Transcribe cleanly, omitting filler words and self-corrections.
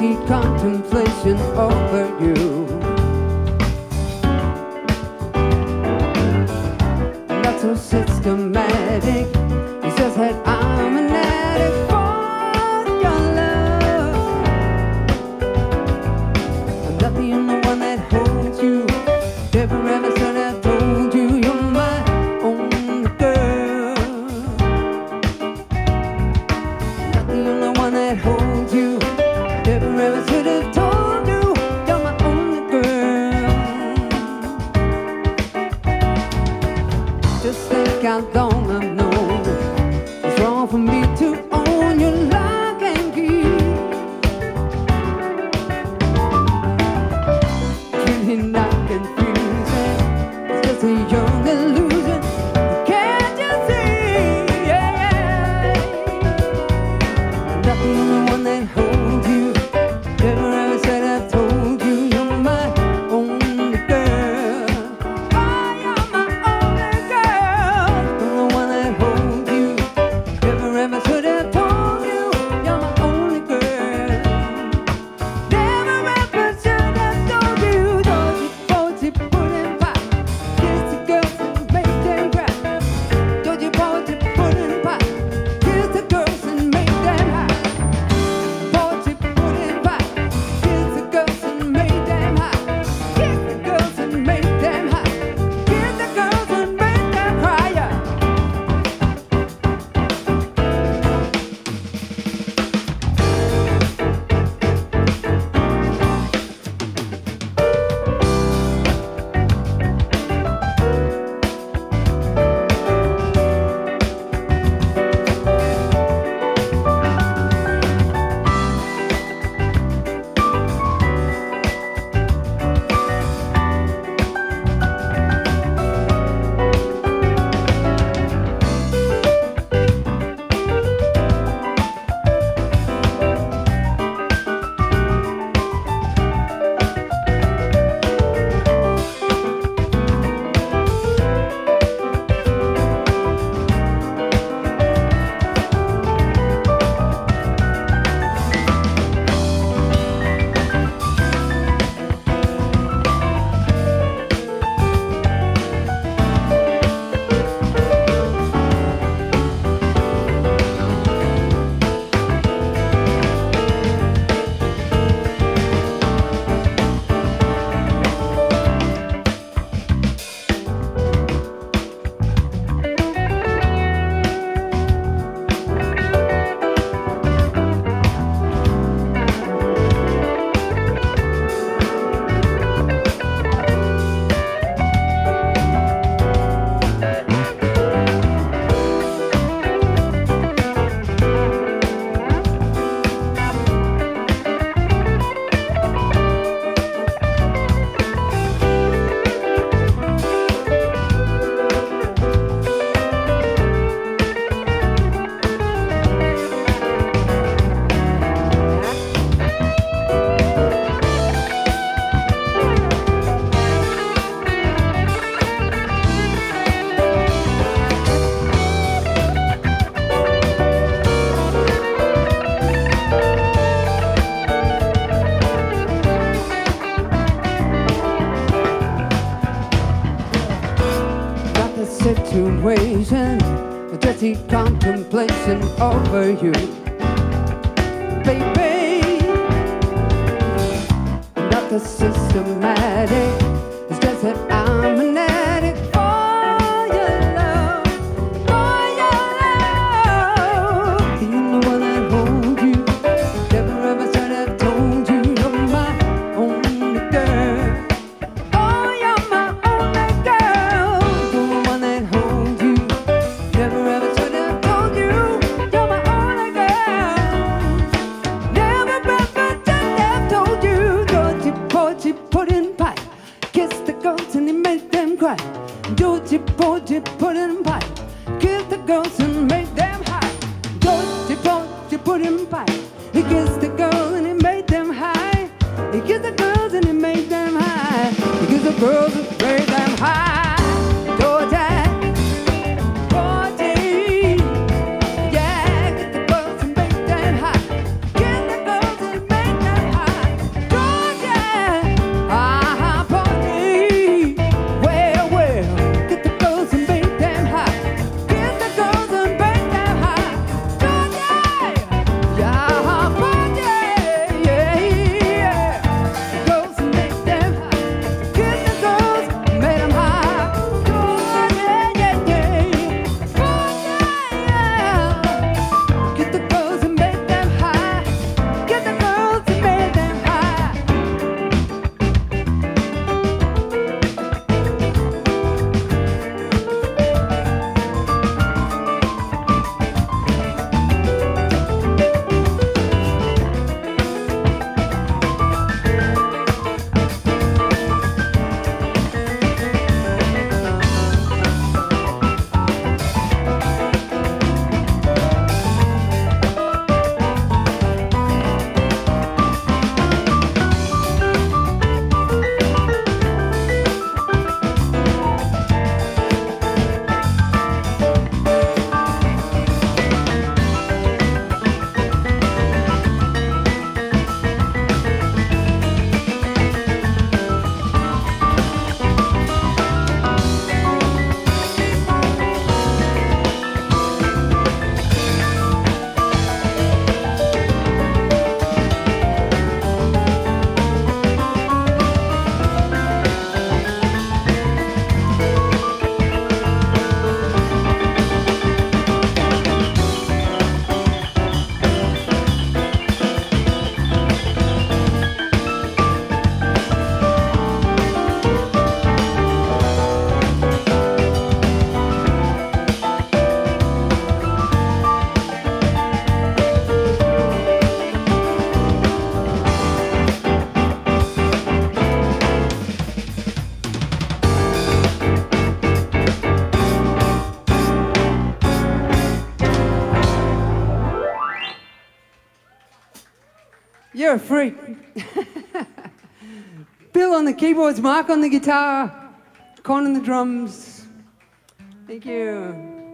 dirty contemplation over you. Not so systematic, it's just that I'm an addict for your love. I'm not the only one that holds you. Never ever said I told you you're my only girl. Not the only one that holds you. Never ever should have told you you're my only girl. Just think how long I've known it's wrong for me to own your lock and key. It's really not confusing, it's just a young illusion. Can't you see? Yeah. I'm not the only one that holds you. Never ever said I told you you're my only girl. Oh, you're my only girl. The only one that holds you. Never ever should have told you you're my only girl. Never ever should have told you. Don't you put in pot. Kiss the girls and make them cry. Don't you put in pot. Kiss the girls and make them high. Don't you put in pot. Kiss the girls and make them high. Kiss the girls and make them high. Kiss the girls and make them cry. Got the situation, a dirty contemplation over you, baby. Not the systematic, it's just that I'm an addict for your love, for your love. The only one that holds you. Never ever should have told you you're my only girl. Oh, you're my only girl. The only one that holds you. Never ever should have told you you're my only girl. Never ever should have told you. Georgie pudding pie. Kiss the girls and he made them cry. Georgie pudding pie. Kiss the girls and make them high. Georgie pudding pie. He kissed the girls and he made them high. He kissed the girls and he made them high. He kissed the girls and made them high. Yeah, kiss the girls and make them high. Kiss the girls and make them high. You're a freak. Bill on the keyboards, Mark on the guitar, Con on the drums. Thank you.